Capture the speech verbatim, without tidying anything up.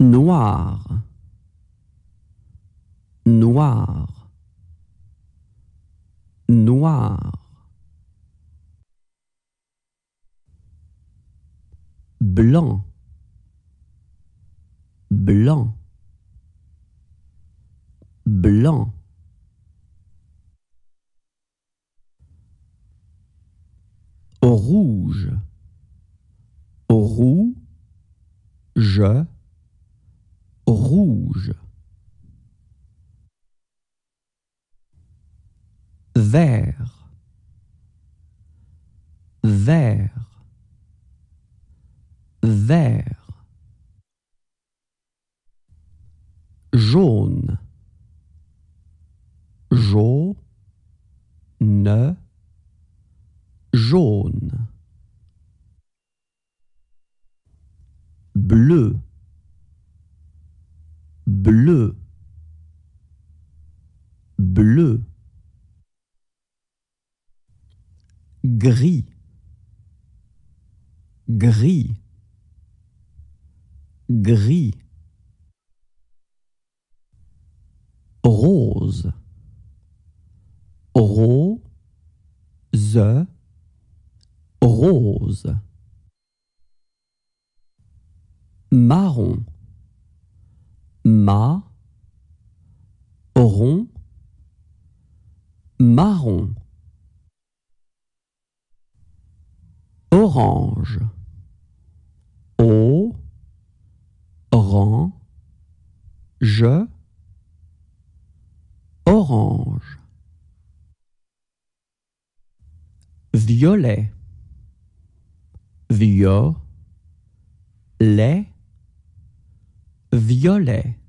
Noir, noir, noir. Blanc, blanc, blanc. Rouge, rouge, rouge. Vert, vert, vert. Jaune, jaune, jaune. Bleu, bleu, bleu. Gris, gris, gris. Rose, rose, rose. Marron, ma, rond, marron. Orange, o, ran, je, orange. Violet, violet, violet.